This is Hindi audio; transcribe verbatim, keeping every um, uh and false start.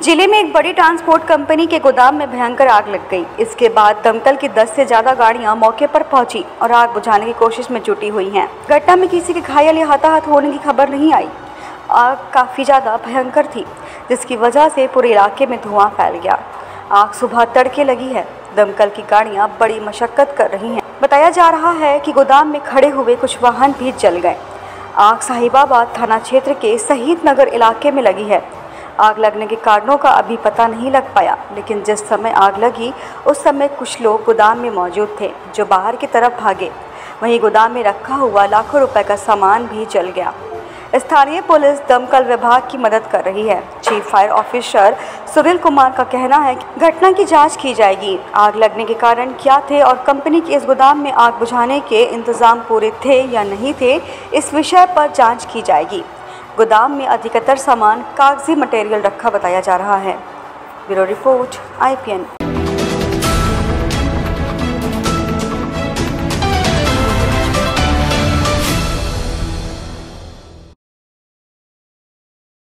जिले में एक बड़ी ट्रांसपोर्ट कंपनी के गोदाम में भयंकर आग लग गई। इसके बाद दमकल की दस से ज्यादा गाड़ियां मौके पर पहुंची और आग बुझाने की कोशिश में जुटी हुई हैं। घटना में किसी के घायल या हताहत होने की खबर नहीं आई। आग काफी ज्यादा भयंकर थी, जिसकी वजह से पूरे इलाके में धुआं फैल गया। आग सुबह तड़के लगी है। दमकल की गाड़ियां बड़ी मशक्कत कर रही हैं। बताया जा रहा है कि गोदाम में खड़े हुए कुछ वाहन भी जल गए। आग साहिबाबाद थाना क्षेत्र के शहीद नगर इलाके में लगी है। आग लगने के कारणों का अभी पता नहीं लग पाया, लेकिन जिस समय आग लगी उस समय कुछ लोग गोदाम में मौजूद थे जो बाहर की तरफ भागे। वहीं गोदाम में रखा हुआ लाखों रुपए का सामान भी जल गया। स्थानीय पुलिस दमकल विभाग की मदद कर रही है। Chief fire officer Sunil Kumar का कहना है कि घटना की जांच की जाएगी। आग लगने के कारण क्या थे और कंपनी के इस गोदाम में आग बुझाने के इंतजाम पूरे थे या नहीं थे, इस विषय पर जांच की जाएगी। गोदाम में अधिकतर सामान कागजी मटेरियल रखा बताया जा रहा है। Bureau report I P N.